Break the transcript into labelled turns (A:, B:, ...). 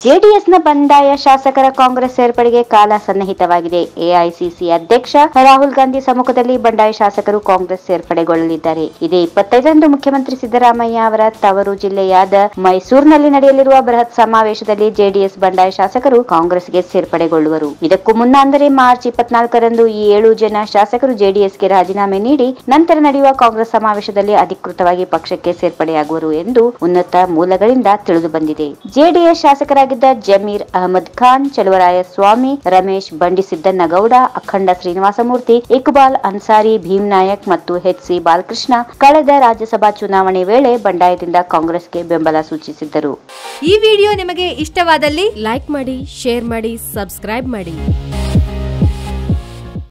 A: ಜೆಡಿಎಸ್ನ ಬಂಡಾಯ ಶಾಸಕರ ಕಾಂಗ್ರೆಸ್ ಸೇರ್ಪಡೆಗೆ ಕಾಲ ಸನ್ನಿಹಿತವಾಗಿದೆ. ಎಐಸಿಸಿ ಅಧ್ಯಕ್ಷ ರಾಹುಲ್ ಗಾಂಧಿ ಸಮ್ಮುಖದಲ್ಲಿ ಬಂಡಾಯ ಶಾಸಕರು ಕಾಂಗ್ರೆಸ್ ಸೇರ್ಪಡೆಗೊಳ್ಳಲಿದ್ದಾರೆ. ಇದೇ 25ರಂದು ಮುಖ್ಯಮಂತ್ರಿ ಸಿದ್ದರಾಮಯ್ಯ ಅವರ ತವರು ಜಿಲ್ಲೆಯಾದ ಮೈಸೂರಿನಲ್ಲಿ ನಡೆಯಲಿರುವ ಬೃಹತ್ ಸಮಾವೇಶದಲ್ಲಿ ಜೆಡಿಎಸ್ ಬಂಡಾಯ ಶಾಸಕರು ಕಾಂಗ್ರೆಸ್ಗೆ ಸೇರ್ಪಡೆಗೊಳ್ಳುವರು. ಇದಕ್ಕೂ ಮುನ್ನ ಅಂದರೆ ಮಾರ್ಚ್ 24ರಂದು ಈ 7 ಜನ ಶಾಸಕರು ಜೆಡಿಎಸ್ಗೆ ರಾಜೀನಾಮೆ ನೀಡಿ ನಂತರ ನಡೆಯುವ ಕಾಂಗ್ರೆಸ್ ಸಮಾವೇಶದಲ್ಲಿ ಅಧಿಕೃತವಾಗಿ ಪಕ್ಷಕ್ಕೆ ಸೇರ್ಪಡೆಯಾಗುವರು ಎಂದು ಉನ್ನತ ಮೂಲಗಳಿಂದ ತಿಳಿದು ಬಂದಿದೆ. ಜೆಡಿಎಸ್ ಶಾಸಕರಾಗಿದ್ದ ಜಮೀರ್ ಅಹಮದ್ ಖಾನ್, ಚಲುವರಾಯಸ್ವಾಮಿ, ರಮೇಶ್ ಬಂಡಿಸಿದ್ದನಗೌಡ, ಅಖಂಡ ಶ್ರೀನಿವಾಸಮೂರ್ತಿ, ಇಕ್ಬಾಲ್ ಅನ್ಸಾರಿ, ಭೀಮ್ ನಾಯಕ್ ಮತ್ತು ಎಚ್.ಸಿ. ಬಾಲಕೃಷ್ಣ ಕಳೆದ ರಾಜ್ಯಸಭಾ ಚುನಾವಣೆ ವೇಳೆ ಬಂಡಾಯದಿಂದ ಕಾಂಗ್ರೆಸ್ಗೆ ಬೆಂಬಲ ಸೂಚಿಸಿದ್ದರು.
B: ಈ ವಿಡಿಯೋ ನಿಮಗೆ ಇಷ್ಟವಾದಲ್ಲಿ ಲೈಕ್ ಮಾಡಿ, ಶೇರ್ ಮಾಡಿ, ಸಬ್ಸ್ಕ್ರೈಬ್ ಮಾಡಿ.